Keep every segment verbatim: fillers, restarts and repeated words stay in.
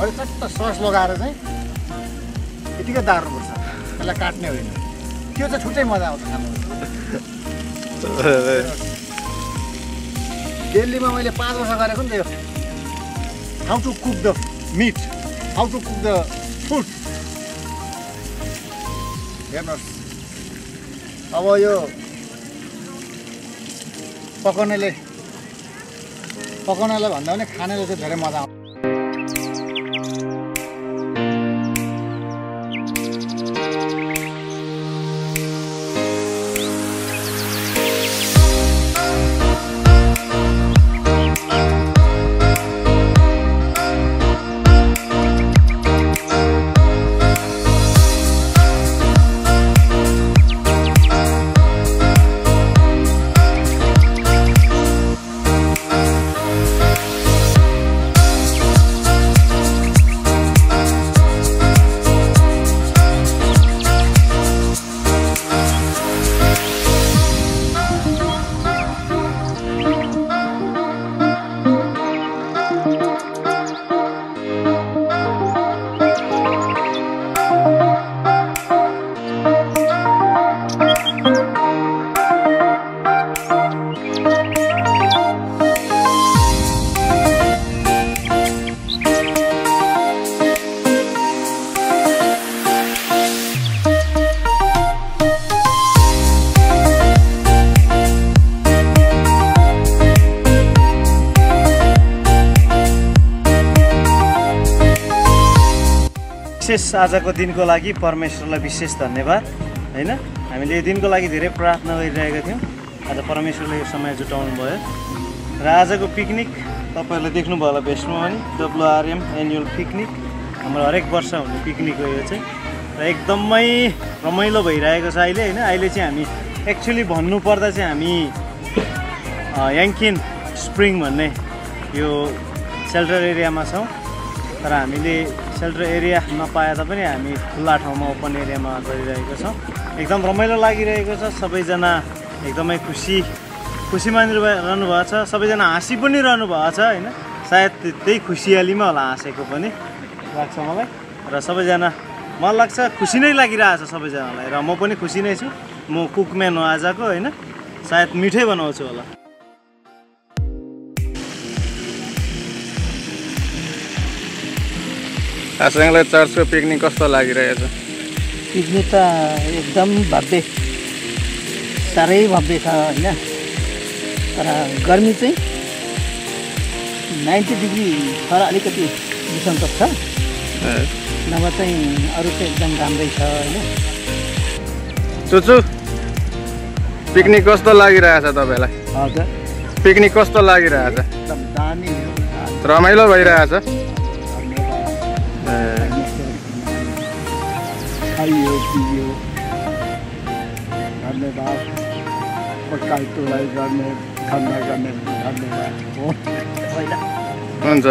अहिले चट्ट सस लगाएर चाहिँ यतिकै दार्नुपर्छ, त्यसलाई काट्ने होइन। त्यो चाहिँ छुट्टै मजा आउँछ खानु। दिल्लीमा मैले पाँच वर्ष गरेको नि त यो how to cook the meat, how to cook the food. हेर्नुहोस् अब यो पकाउनेले पकाउनेलाई भन्दा पनि खानेले चाहिँ धेरै मजा आउँछ। विशेष आजको दिनको लागि परमेश्वरलाई विशेष धन्यवाद हैन। हामीले यो दिनको लागि धेरै प्रार्थना गरिरहेका थियौँ। आज परमेश्वरले यो समय जुटाउनु भयो र आजको पिकनिक तपाईहरुले देख्नुभयो होला भेस्टमा पनि डब्लुआरएम एनुअल पिकनिक हाम्रो हरेक वर्ष हुने पिकनिक हो यो चाहिँ र एकदमै रमाइलो भइरहेको छ अहिले हैन। अहिले चाहिँ हामी एक्चुअली भन्नु पर्दा चाहिँ हामी याङ्किन स्प्रिङ भन्ने यो सेल्टर एरियामा छौँ तर हामीले सेल्टर एरिया नपाए तापनि हामी खुल्ला ठाउँमा ओपन एरियामा गरिरहेको छौँ। एकदम रमाइलो लागिरहेको छ, सबैजना एकदमै खुसी खुसी मानिरहनु भएको छ, सबैजना हाँसी पनि रहनु भएको छ हैन। सायद त्यही खुसियालीमा होला हाँसेको पनि लाग्छ मलाई र सबैजना मलाई लाग्छ खुसी नै लागिरहेछ सबैजनालाई र म पनि खुसी नै छु। म कुकम्यान हो आजको हैन, सायद मिठै बनाउँछु होला। आसाङलाई चर्चको पिकनिक कस्तो लागिरहेछ? पिकनिक त एकदम भव्य, साह्रै भव्य छ होइन। तर गर्मी चाहिँ नाइन्टी डिग्री छ र अलिकति बिसन्चो छ, नभए चाहिँ अरू चाहिँ एकदम राम्रै छ होइन। चुचु पिकनिक कस्तो लागिरहेछ तपाईँलाई? हजुर पिकनिक कस्तो लागिरहेछ? एकदम दामी रमाइलो भइरहेछ? खाइयो पियो धन्यवाद, पकाइतोलाई गर्ने धन्य गर्ने धन्यवाद हो। हुन्छ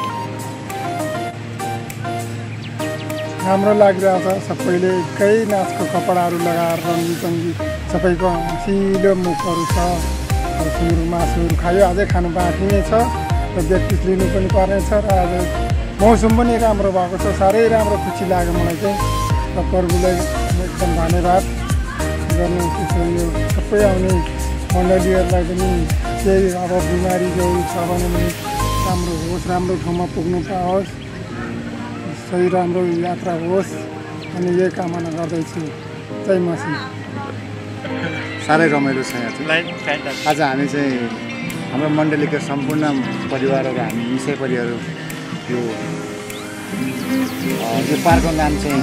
राम्रो लागिरहेछ। सबैले एकै नाचको कपडाहरू लगाएर रङ्गी सबैको हँसिलो मुखहरू छ। सुँगुर मासुहरू खायो, अझै खानु बाँकी नै छ र ब्रेकफास्ट लिनु पनि पर्नेछ र आज मौसम पनि राम्रो भएको छ। साह्रै राम्रो खुसी लाग्यो मलाई चाहिँ र प्रभुलाई एकदम धन्यवाद गर्नु। त्यसो यो सबै आउने मण्डलीहरूलाई पनि केही अब बिमारी जोडी छ भने पनि राम्रो होस्, राम्रो ठाउँमा पुग्नु पाओस्, सही राम्रो यात्रा होस् अनि यही कामना गर्दैछु। जय मसी। साह्रै रमाइलो छ यहाँ चाहिँ। आज हामी चाहिँ हाम्रो मण्डलीको सम्पूर्ण परिवारहरू हामी मिसै परिवारहरू यो यो पार्कको नाम चाहिँ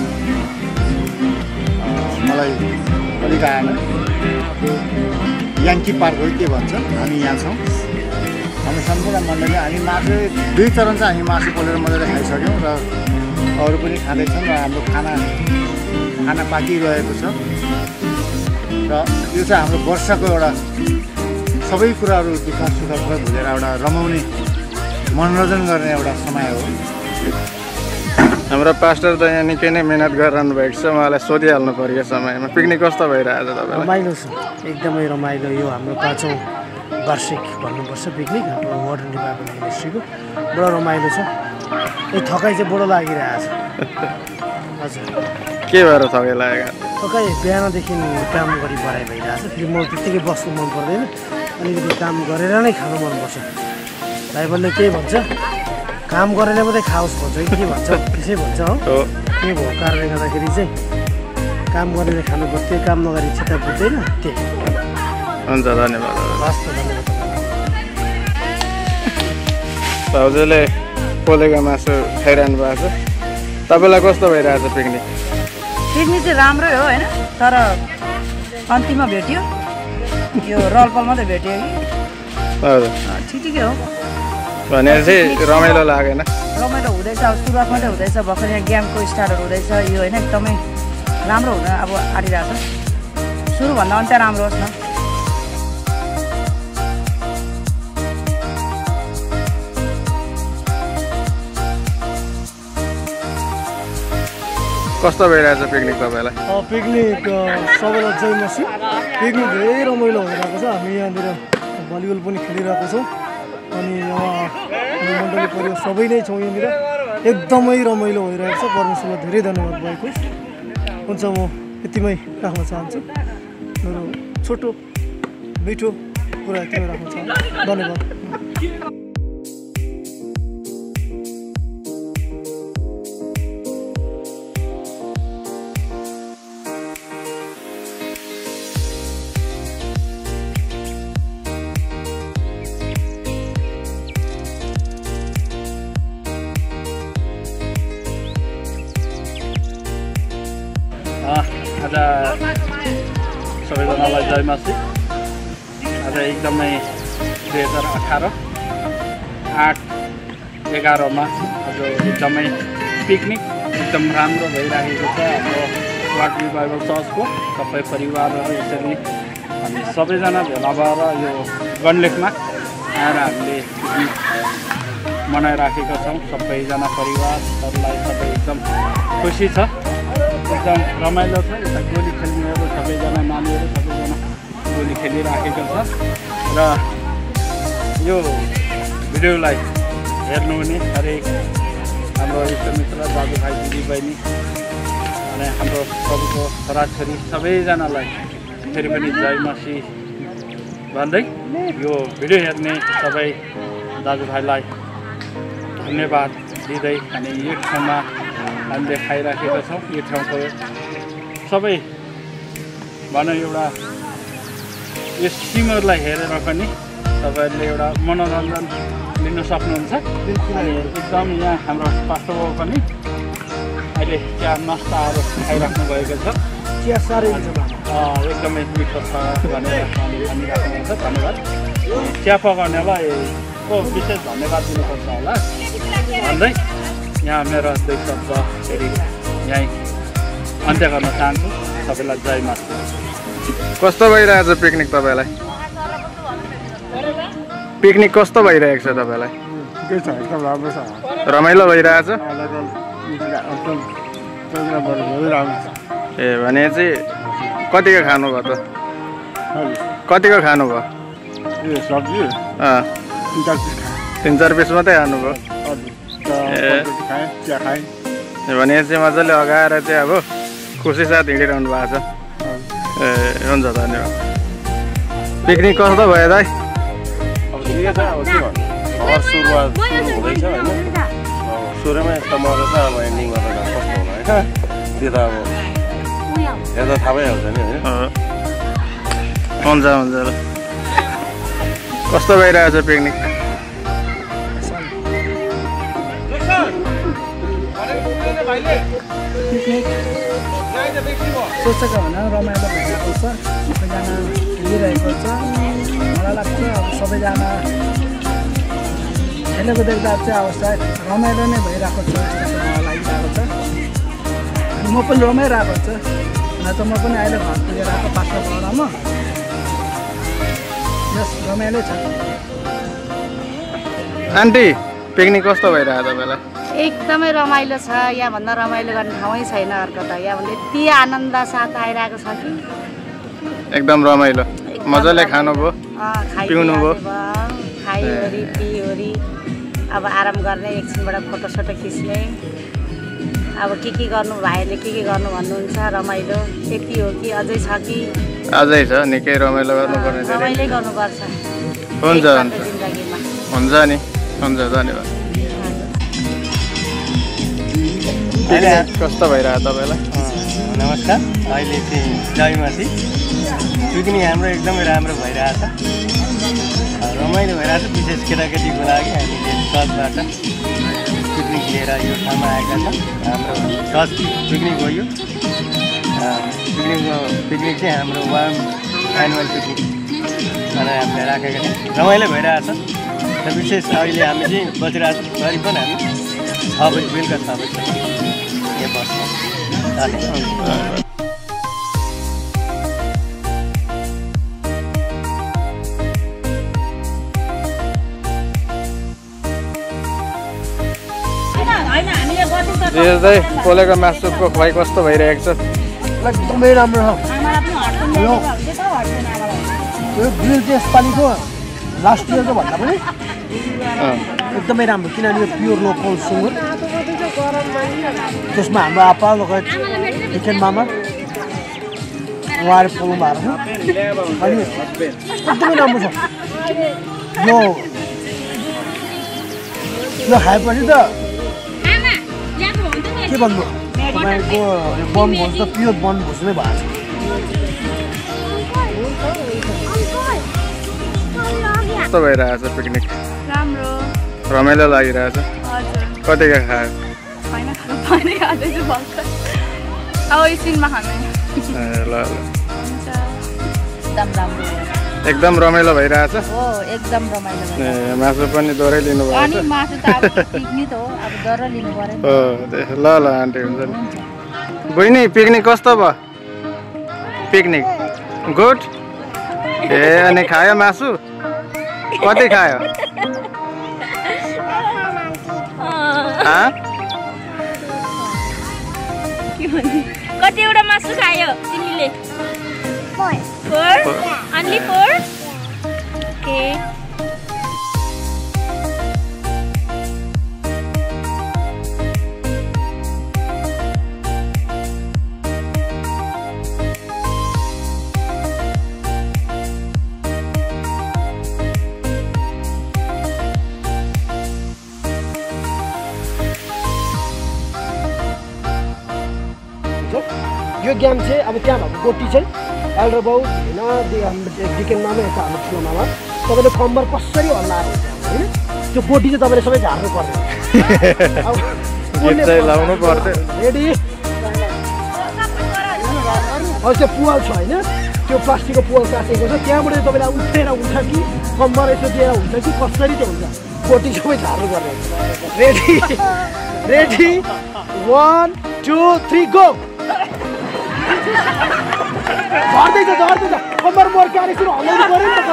मलाई अलिक आएन, याङ्की पार्क हो के भन्छ। हामी यहाँ छौँ, हाम्रो सम्पूर्ण मण्डली हामी मासु दुई चरण चाहिँ हामी मासु पोलेर मजाले खाइसक्यौँ र अरू पनि खाँदैछौँ र हाम्रो खाना खाना पाकिरहेको छ र यो चाहिँ हाम्रो वर्षको एउटा सबै कुराहरू दुःख सुख भुलेर एउटा रमाउने मनोरञ्जन गर्ने एउटा समय हो। हाम्रो पास्टर त यहाँ निकै नै मिहिनेत गरिरहनु भएको छ। उहाँलाई सोधिहाल्नु पर्यो यो समयमा पिकनिक कस्तो भइरहेछ तपाईँलाई? रमाइलो छ, एकदमै रमाइलो। यो हाम्रो पाँचौँ वार्षिक भन्नुपर्छ पिकनिक हाम्रो मोडर्न डिपार्टमेन्ट मिनिस्ट्रीको। बडा रमाइलो छ। यो थकाइ चाहिँ बडो लागिरहेछ हजुर के भएर थकाइ लागेको थकाइ बिहानदेखि काम गरी बढाइ भइरहेछ फेरि म त्यत्तिकै बस्नु मन पर्दैन अलिकति काम गरेर नै खानु मनपर्छ ड्राइभरले के भन्छ काम गरेर मात्रै खाओस् भन्छ कि के भन्छ त्यसै भन्छ हो के भएको कारणले गर्दाखेरि चाहिँ काम गरेर खानु पर्थ्यो काम नगरी चित्त बुझ्दैन त्यही हुन्छ धन्यवाद हस् त धन्यवाद भाउजूले पोलेको मासु खाइरहनु भएको छ तपाईँलाई कस्तो भइरहेछ पिकनिक पिकनिक चाहिँ राम्रै हो होइन तर अन्तिममा भेट्यो यो रलपल मात्रै भेट्यो कि हजुर ठिकै हो भनेपछि रमाइलो लागेन रमाइलो हुँदैछ अब सुरुवात मात्रै हुँदैछ भर्खर यहाँ गेमको स्टार्टहरू हुँदैछ यो होइन एकदमै राम्रो हुन अब आँटिरहेको छ सुरुभन्दा अन्त्य राम्रो होस् न कस्तो भइरहेछ पिकनिक तपाईँलाई पिकनिक सबैलाई जय मसी पिकनिक धेरै रमाइलो भइरहेको छ हामी यहाँनिर भलिबल पनि खेलिरहेको छौँ अनि यहाँ मण्डली परिवार सबै नै छौँ यहाँनिर एकदमै रमाइलो भइरहेको छ परमेश्वरलाई धेरै धन्यवाद भएको हुन्छ म यतिमै राख्न चाहन्छु मेरो छोटो मिठो कुरा यतिमै राख्न चाहन्छु धन्यवाद आज सबैजनालाई जय मसी आज एकदमै दुई हजार अठार आठ एघारमा आज एकदमै पिकनिक एकदम राम्रो भइरहेको छ हाम्रो वार्ड रिभाइभल चर्चको सबै परिवारहरू यसरी हामी सबैजना भेला भएर यो गणलेखमा आएर हामीले पिकनिक मनाइराखेका छौँ सबैजना परिवारहरूलाई सबै एकदम खुसी छ एकदम रमाइलो छ यता गोली खेल्नेहरू सबैजना नानीहरू सबैजना गोली खेलिराखेको छ र यो भिडियोलाई हेर्नु हुने हरेक हाम्रो इष्टमित्र दाजुभाइ दिदीबहिनी अनि हाम्रो प्रभुको छोराछोरी सबैजनालाई फेरि पनि जय मसी भन्दै यो भिडियो हेर्ने सबै दाजुभाइलाई धन्यवाद दिँदै अनि यो ठाउँमा हामीले खाइराखेका छौँ यो ठाउँको सबै भनौँ एउटा यो सिमहरूलाई हेरेर पनि तपाईँहरूले एउटा मनोरञ्जन लिन सक्नुहुन्छ अनि एकदम यहाँ हाम्रो पास्टर बाबु पनि अहिले चिया नास्ताहरू खाइराख्नु भएको छ चिया साह्रै एकदमै मिठो छ भनेर भनिराख्नुहुन्छ धन्यवाद चिया पकाउनेलाई को विशेष धन्यवाद दिनुपर्छ होला भन्दै यहाँ मेरो दुई शब्द फेरि यहीँ अन्त्य गर्न चाहन्छु सबैलाई जय मसी कस्तो भइरहेछ पिकनिक तपाईँलाई पिकनिक कस्तो भइरहेको छ तपाईँलाई ठिकै छ एकदम राम्रो छ रमाइलो भइरहेछ ए भने चाहिँ कतिको खानुभयो त कतिको खानुभयो ए सब्जी अँ तिन चार पिस मात्रै खानुभयो चिया खाएँ भनेपछि मजाले अगाएर चाहिँ अब खुसी साथ हिँडिरहनु भएको छ ए हुन्छ धन्यवाद पिकनिक कस्तो भयो दाइ अब ठिकै छ अब के भन्नु घर सुरुवात सुरु हुँदैछ होइन सुरुमा यस्तो मजा छ अब एन्डिङमा त कस्तो होला होइन त्यो त अब हेर्दा थाहा भइहाल्छ नि होइन हुन्छ हुन्छ ल कस्तो भइरहेछ पिकनिक सोचेको भन्दा रमाइलो भइरहेको छ सबैजना खेलिरहेको छ मलाई लाग्छ अब सबैजना खेलेको देख्दा चाहिँ अवस्था रमाइलो नै भइरहेको छ जस्तो मलाई लागिरहेको छ म पनि रमाइरहेको छु न त म पनि अहिले घर पुगेर आएको पास्टर पाउडामा यस रमाइलो छ आन्टी पिकनिक कस्तो भइरहेको तपाईँलाई एकदमै रमाइलो छ यहाँभन्दा रमाइलो गर्ने ठाउँै छैन अर्को त यहाँभन्दा यति आनन्द साथ आइरहेको छ कि एकदम रमाइलो मजाले खानुभयो पिउनुभयो खाइवरी पिओरी अब आराम गर्ने एकछिनबाट फोटोसोटो खिच्ने अब के के गर्नु भाइले के के गर्नु भन्नुहुन्छ रमाइलो त्यति हो कि अझै छ कि अझै छ निकै रमाइलो गर्नुपर्ने धेरै रमाइलो गर्नुपर्छ हुन्छ जिन्दगीमा हुन्छ नि हुन्छ धन्यवाद कस्तो भइरहेको तपाईँलाई नमस्कार अहिले चाहिँ जयमाथि पिकनिक हाम्रो एकदमै राम्रो भइरहेछ रमाइलो भइरहेछ विशेष केटाकेटीको लागि हामीले चर्चबाट पिकनिक लिएर यो ठाउँमा आएका छौँ हाम्रो चर्च पिकनिक हो यो पिकनिकको पिकनिक चाहिँ हाम्रो वान एनुअल पिकनिक भनेर हामीले राखेका छौँ रमाइलो भइरहेछ र विशेष अहिले हामी चाहिँ बसिरहेको छौँ करिब पनि हामी छ बजी बेलुका छ बजी यहाँ बस्छौँ धन्यवाद चाहिँ पोलेको मासुको खुवाइ कस्तो भइरहेको छ एकदमै राम्रो छ यो ग्रिल चाहिँ यसपालिको लास्ट इयरको भन्दा पनि एकदमै राम्रो किनभने यो प्योर लोकल सुँगुर त्यसमा हाम्रो आपा लगायत चिकन मामा उहाँहरू पोल्नु भएको छ अनि एकदमै राम्रो छ यो यो खाएपछि त के भन्नु तपाईँको बनभोज त प्योर बनभोज नै भएको कस्तो भइरहेको छ पिकनिक राम्रो रमाइलो लागिरहेछ कतिका खायो अब एकछिनमा खाने ल ल एकदम राम्रो एकदम रमाइलो भइरहेछ हो एकदम रमाइलो ए मासु पनि दोहोरै लिनुभएको अनि मासु त अब पिकनिक हो अब दोहोरो लिनु पर्यो हो ल ल आन्टी हुन्छ नि बहिनी पिकनिक कस्तो भयो पिकनिक गुड ए अनि खायो मासु कति खायो कतिवटा मासु खायो तिमीले four four only four okay यो गेम चाहिँ अब त्यहाँ भएको गोटी चाहिँ एल्डर बाउ होइन डिकेन मामा यता हाम्रो ठुलो मामा तपाईँले कम्बर कसरी हल्लाएर हुन्छ होइन त्यो गोटी चाहिँ तपाईँले सबै झार्नु पर्ने लाउनु पर्थ्यो रेडी अब त्यो पुवाल छ होइन त्यो प्लास्टिकको पुवाल काटेको छ त्यहाँबाट तपाईँले उठेर हुन्छ कि कम्बर यसो दिएर हुन्छ कि कसरी चाहिँ हुन्छ गोटी सबै झार्नु पर्ने ready ready one two three go झर्दैछ झर्दैछ कम्बर मर्काएर सुरु हल्लाउनु पऱ्यो नि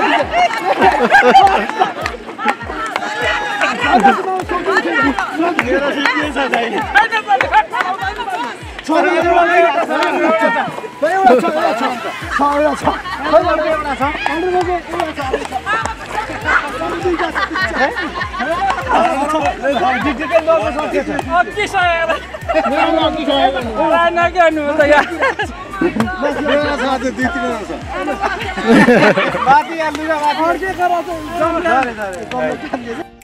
त